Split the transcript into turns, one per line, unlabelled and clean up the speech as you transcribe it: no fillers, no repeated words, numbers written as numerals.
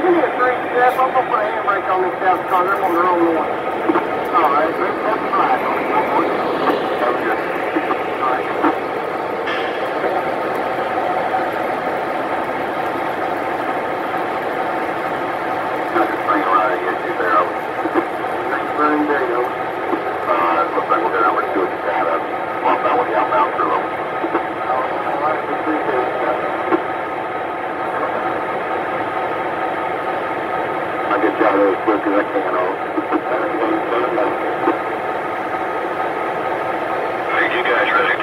me a three step. I'm gonna put a handbrake on this gas car. They're on their own one. All right, let's step flag on it. That was good. All right. I just bring a right against you there. Thanks for the day, though. Looks like we're gonna do it to that. Swap out with the outbound through them. All right, we appreciate it. I'll get you out of there as quick as I can. Are you guys ready?